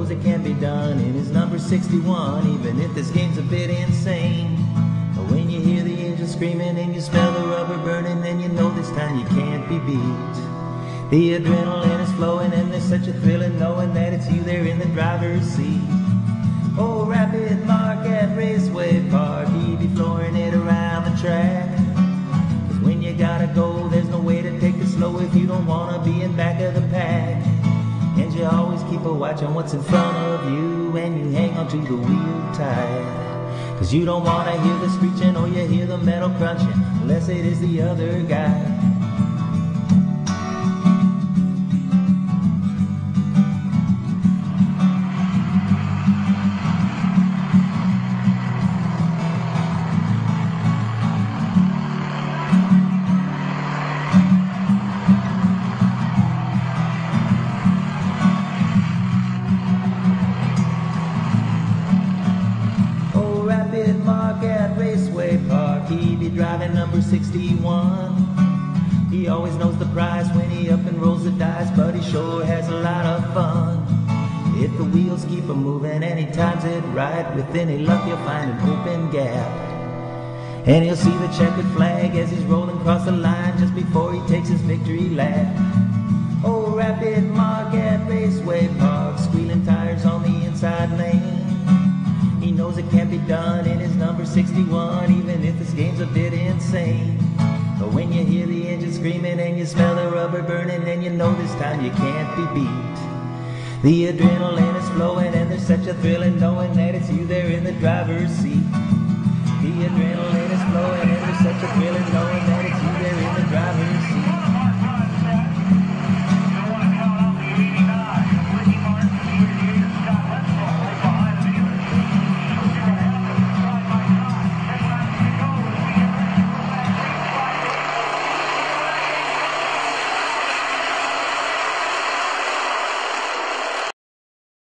knows it can be done in his number 61, even if this game's a bit insane. But when you hear the engine screaming and you smell the rubber burning, then you know this time you can't be beat. The adrenaline is flowing and there's such a thrill in knowing that it's you there in the driver's seat. Oh, Rapid Mark at Raceway Park, he be flooring it around the track. Cause when you gotta go, there's no way to take it slow if you don't wanna be in back of the pack. And you always keep a watch on what's in front of you, and you hang onto the wheel tight. Cause you don't wanna hear the screeching or you hear the metal crunching, unless it is the other guy. Mark at Raceway Park, he be driving number 61. He always knows the prize when he up and rolls the dice, but he sure has a lot of fun. If the wheels keep him moving and he times it right, with any luck he'll find an open gap. And he'll see the checkered flag as he's rolling across the line just before he takes his victory lap. Oh, Rapid Mark at Raceway Park, squealing tires on the inside lane. He knows it can't be done in his number 61, even if this game's a bit insane. But when you hear the engine screaming and you smell the rubber burning, then you know this time you can't be beat. The adrenaline is flowing and there's such a thrill in knowing that it's you there in the driver's seat. The adrenaline is flowing